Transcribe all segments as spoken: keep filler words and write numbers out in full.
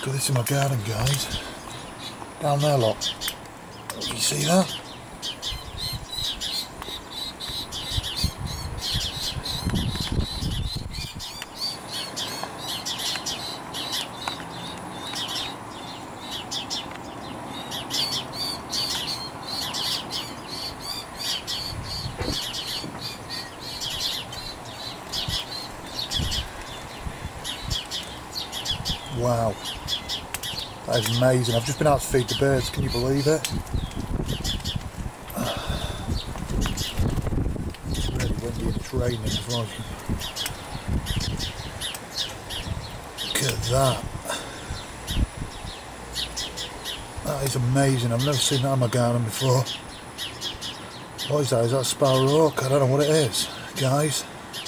Look at this in my garden, guys. Down there, look. You see that? Wow, that is amazing. I've just been out to feed the birds, can you believe it? It's really windy and it's raining as well. Look at that. That is amazing. I've never seen that in my garden before. What is that? Is that a Sparrowhawk? I don't know what it is, guys.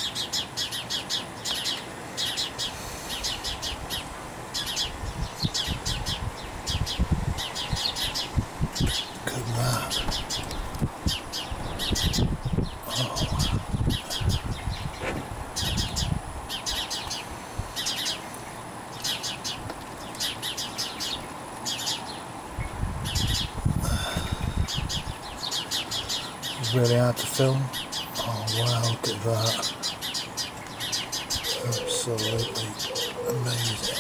Really hard to film. Oh wow, look at that. Absolutely amazing.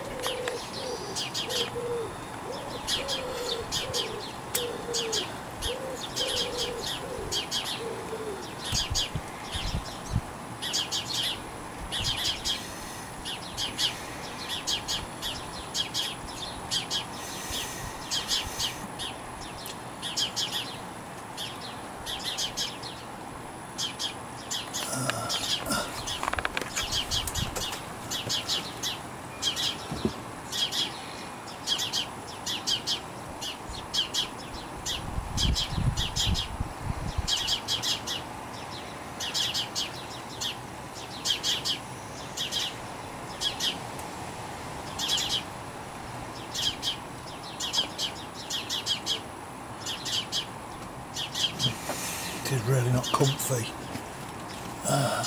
It is really not comfy. Ah.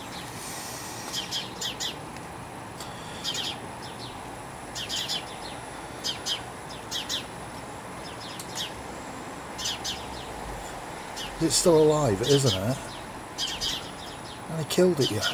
It's still alive, isn't it? And I killed it yet.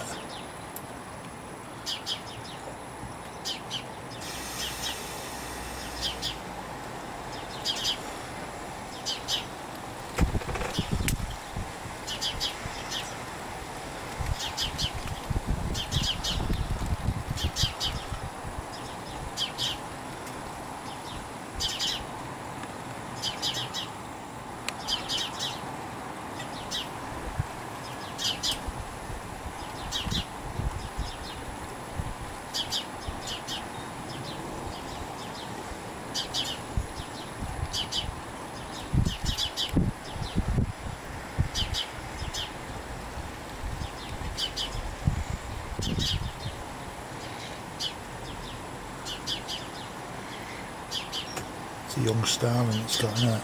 It's a young starling it's got in it.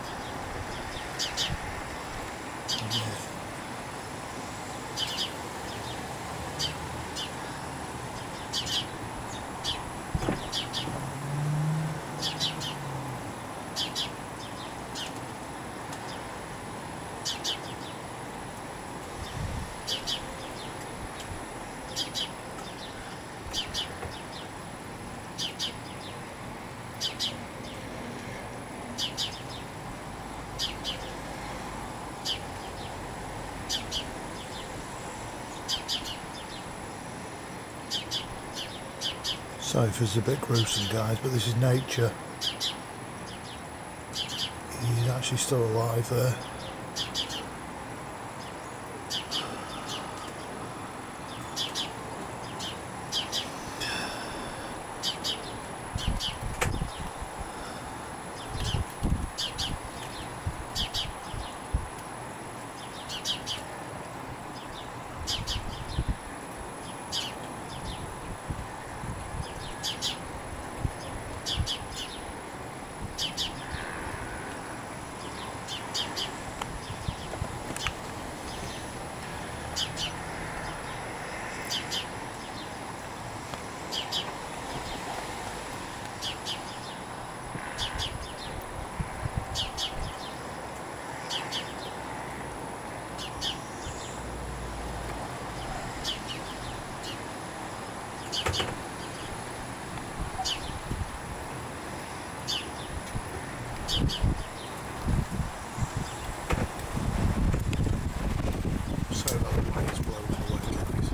Sorry if it's a bit gruesome, guys, but this is nature. He's actually still alive there. Sorry about the wind's blowing away, guys.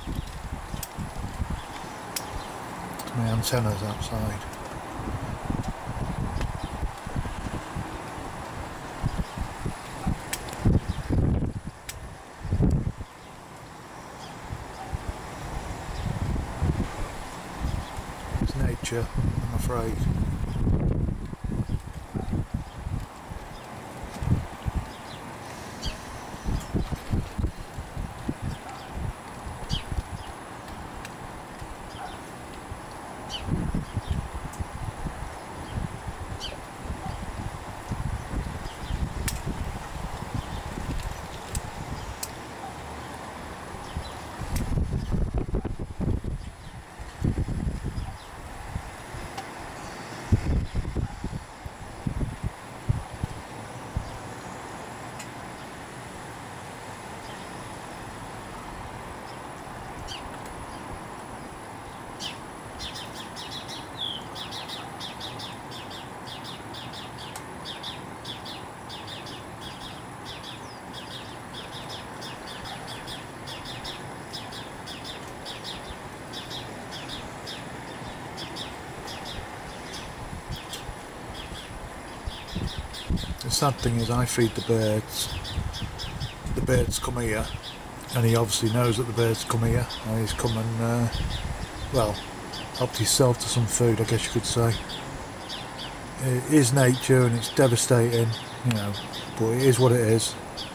My antenna's outside. It's nature, I'm afraid. The sad thing is I feed the birds, the birds come here, and he obviously knows that the birds come here, and he's come and, uh, well, helped himself to some food, I guess you could say. It is nature and it's devastating, you know, but it is what it is.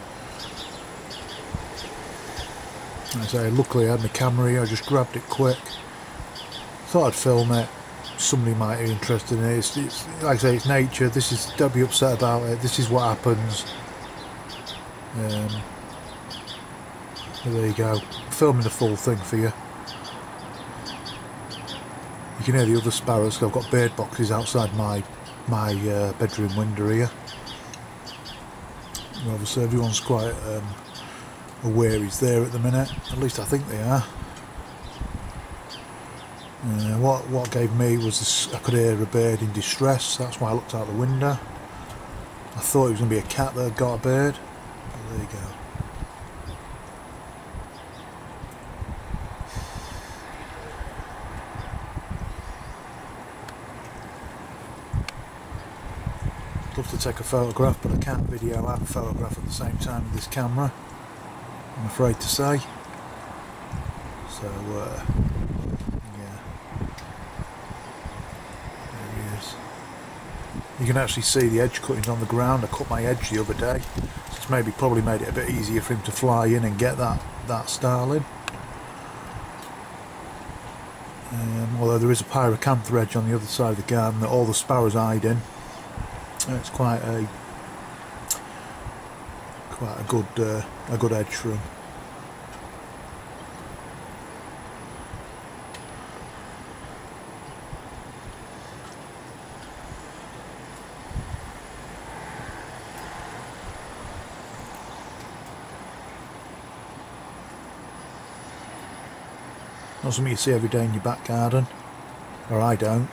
Like I say, luckily I had my camera here, I just grabbed it quick, thought I'd film it. Somebody might be interested in it. It's, it's, like I say, it's nature. This is, don't be upset about it. This is what happens. Um, but there you go. Filming the full thing for you. You can hear the other sparrows. I've got bird boxes outside my my uh, bedroom window here. And obviously, everyone's quite um, aware he's there at the minute. At least I think they are. Uh, what what gave me was this, I could hear a bird in distress. That's why I looked out the window. I thought it was going to be a cat that had got a bird. But there you go. I'd love to take a photograph, but I can't video and photograph at the same time with this camera, I'm afraid to say. So, uh, you can actually see the edge cuttings on the ground. I cut my edge the other day, so it's maybe probably made it a bit easier for him to fly in and get that that starling. Um, although there is a pyracantha edge on the other side of the garden that all the sparrows hide in. It's quite a quite a good uh, a good edge for him. Not something you see every day in your back garden, or I don't.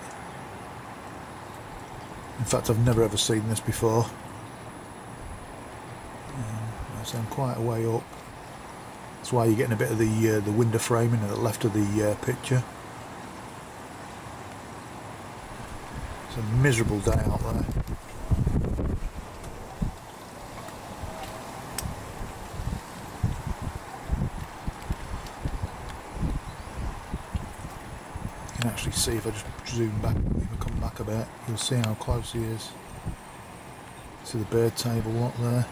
In fact, I've never ever seen this before. Um, so I'm quite a way up. That's why you're getting a bit of the uh, the window framing at the left of the uh, picture. It's a miserable day out there. You can actually see, if I just zoom back, if I come back a bit, you'll see how close he is to the bird table up there.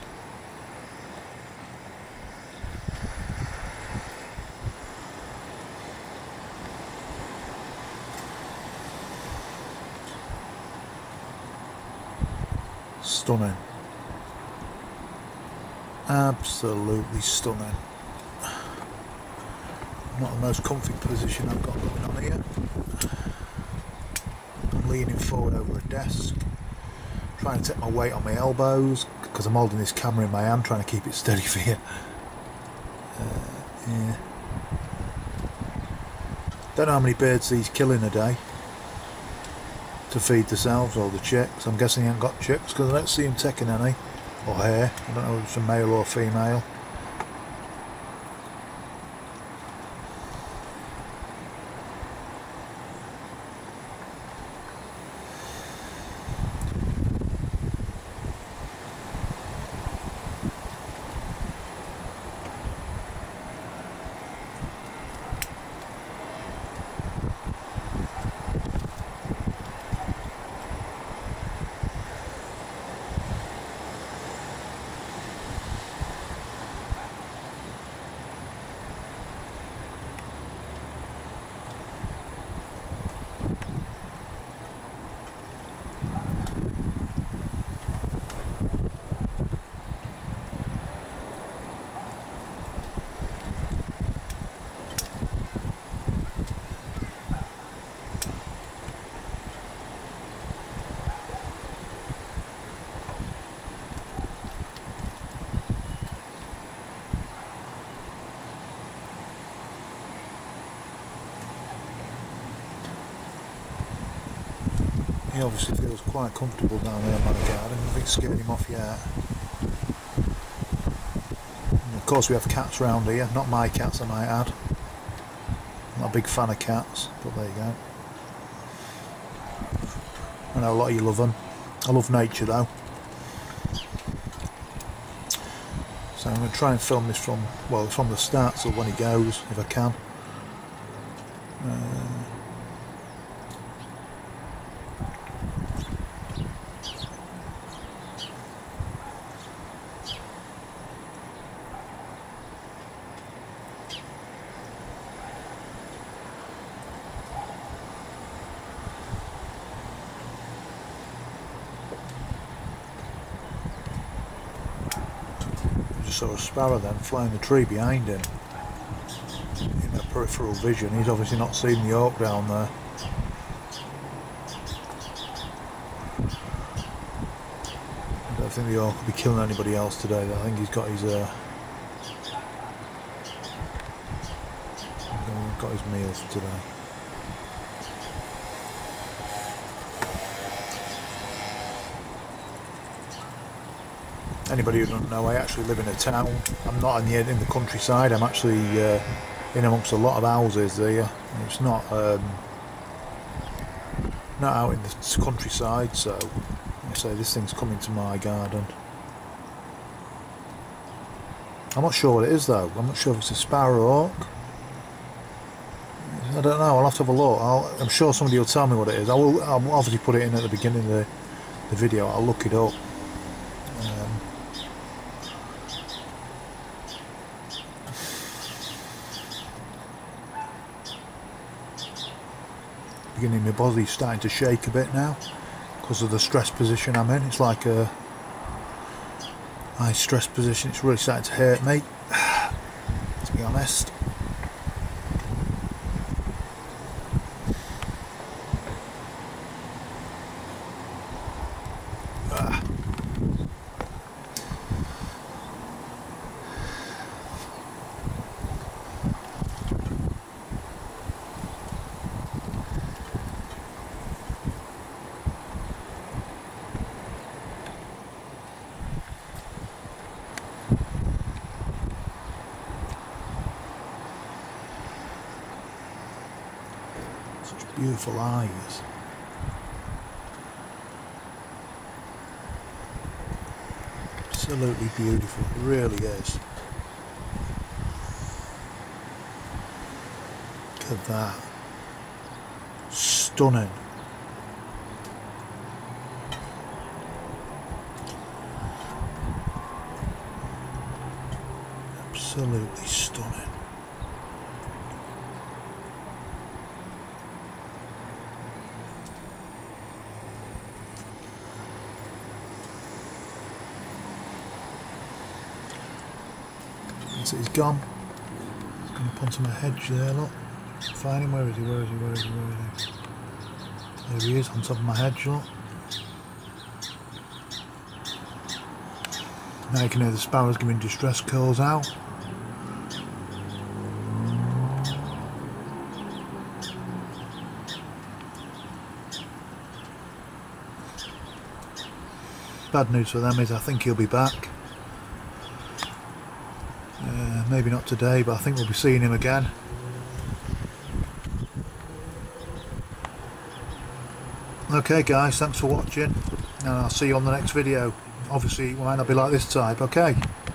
Stunning. Absolutely stunning. Not the most comfy position I've got going on here. I'm leaning forward over a desk, trying to take my weight on my elbows because I'm holding this camera in my hand, trying to keep it steady for you. Uh, yeah. Don't know how many birds these kill in a day to feed themselves or the chicks. I'm guessing he ain't got chicks because I don't see him taking any, or hair. I don't know if it's a male or female. He obviously feels quite comfortable down there in my garden. Nothing's scared him off yet. And of course we have cats round here, not my cats I might add. I'm not a big fan of cats, but there you go. I know a lot of you love them. I love nature though. So I'm going to try and film this from, well, from the start till when he goes, if I can. Uh, Saw a sparrow then flying the tree behind him in a peripheral vision. He's obviously not seen the hawk down there. I don't think the hawk will be killing anybody else today. I think he's got his uh, got his meals for today. Anybody who doesn't know, I actually live in a town. I'm not in the, in the countryside. I'm actually uh, in amongst a lot of houses there. It's not um, not out in the countryside, so like I say, this thing's coming to my garden. I'm not sure what it is though. I'm not sure if it's a sparrowhawk. I don't know. I'll have to have a look. I'll, I'm sure somebody will tell me what it is. I will. I'll obviously put it in at the beginning of the, the video. I'll look it up. Um, beginning my body's starting to shake a bit now because of the stress position I'm in. It's like a high stress position. It's really starting to hurt me, to be honest. Ah. Beautiful eyes. Absolutely beautiful, it really is. Look at that. Stunning. Absolutely stunning. He's gone. He's gone up onto my hedge there, look. Find him, where is he, where is he, where is he, where is he? There he is, on top of my hedge, look. Now you can hear the sparrows giving distress calls out. bad news for them is I think he'll be back. Uh, maybe not today, but I think we'll be seeing him again. Okay guys, thanks for watching, and I'll see you on the next video. Obviously it might not be like this type, okay?